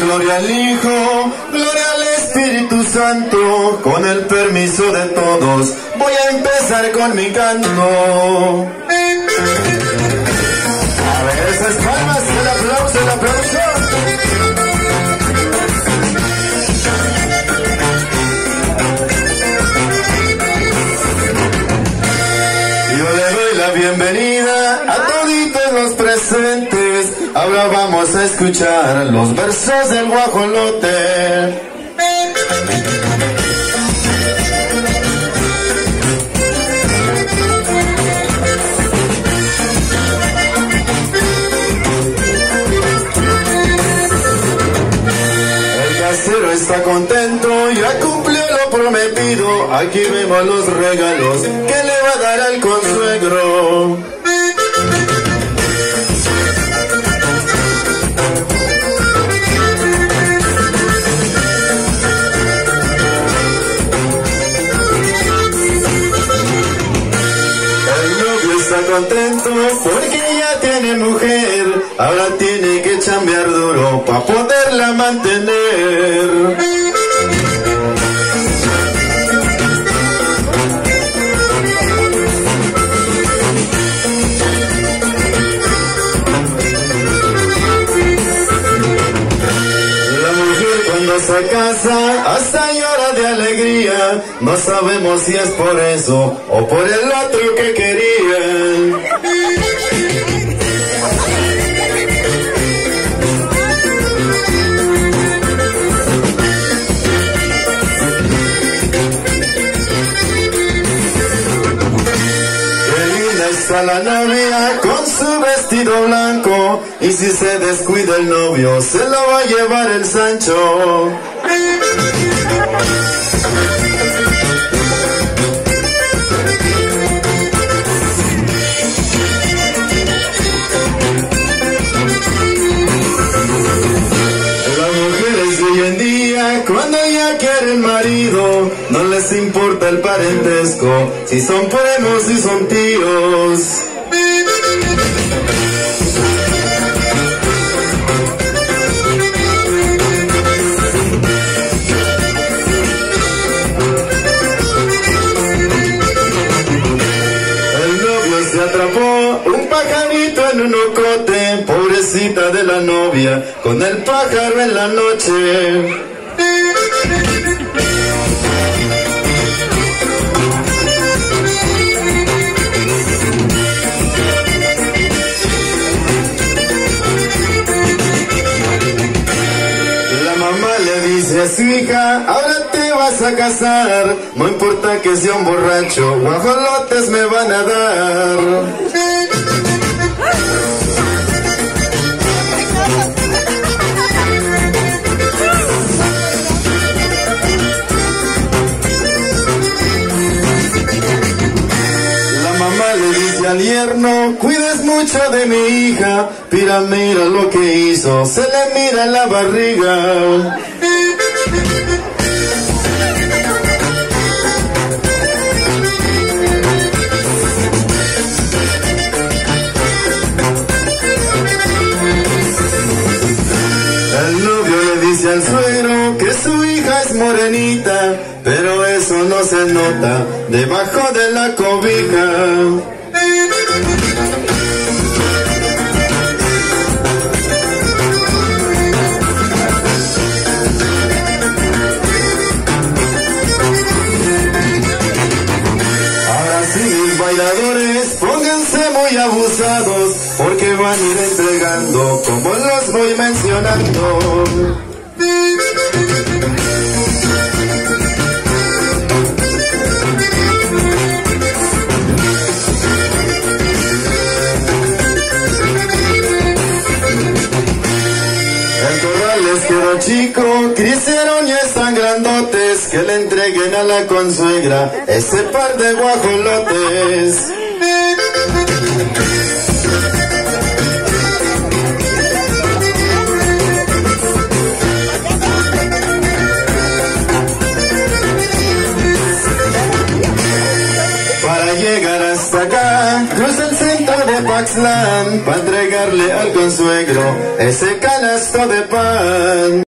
Gloria al Hijo, gloria al Espíritu Santo, con el permiso de todos, voy a empezar con mi canto. A ver, esas palmas, el aplauso, el aplauso. Yo le doy la bienvenida a toditos los presentes. Ahora vamos a escuchar los versos del guajolote. El casero está contento, ya cumplió lo prometido. Aquí vemos los regalos que le va a dar al consuegro. Está contento porque ya tiene mujer, ahora tiene que chambear duro para poderla mantener. La mujer cuando se casa hasta llora de alegría, no sabemos si es por eso o por el otro que quería. Está la novia con su vestido blanco, y si se descuida el novio se lo va a llevar el Sancho. Las mujeres de hoy en día, cuando ya quieren marido, no les importa el parentesco, si son primos, si son tíos. El novio se atrapó un pajarito en un ocote, pobrecita de la novia, con el pájaro en la noche. Le dice a su hija, ahora te vas a casar, no importa que sea un borracho, guajolotes me van a dar. La mamá le dice al yerno, cuides mucho de mi hija, mira lo que hizo, se le mira la barriga. El novio le dice al suegro que su hija es morenita, pero eso no se nota debajo de la cobija. Bailadores, pónganse muy abusados, porque van a ir entregando como los voy mencionando. El corral les quedó chico, crecieron y están grandotes, que le entreguen a la consuegra ese par de guajolotes. Para llegar hasta acá, cruza el centro de Paxlán, para entregarle al consuegro ese canasto de pan.